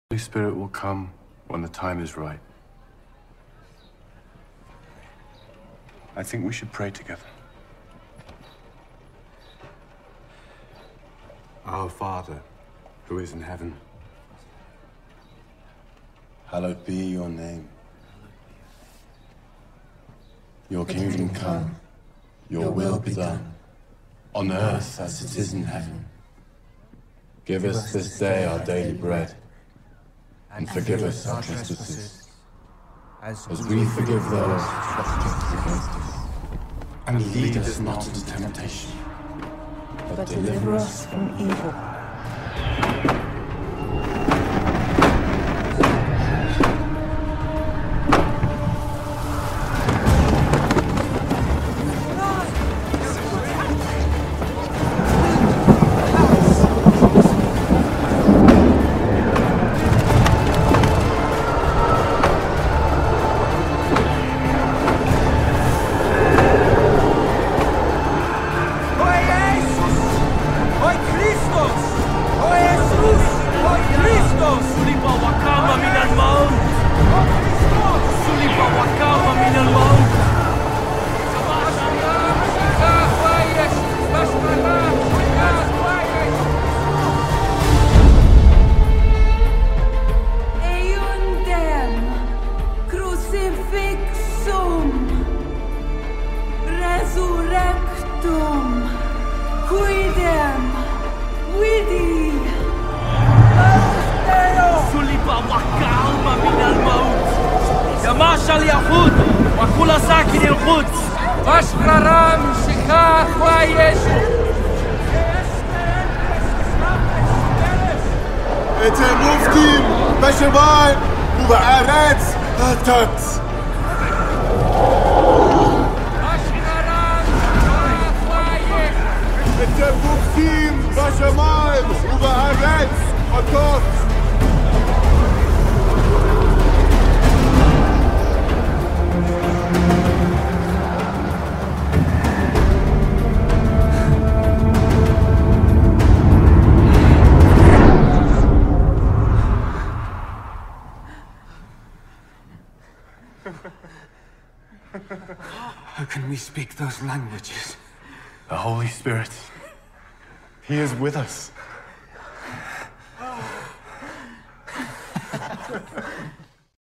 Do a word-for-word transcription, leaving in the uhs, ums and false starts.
Holy Spirit will come when the time is right. I think we should pray together. Our Father, who is in heaven, hallowed be your name. Your kingdom come, your will be done, on earth as it is in heaven. Give us this day our daily bread, and forgive us our trespasses, as we forgive those who trespass against us. And lead us not into temptation, but deliver us from evil. How can we speak those languages? The Holy Spirit, He is with us.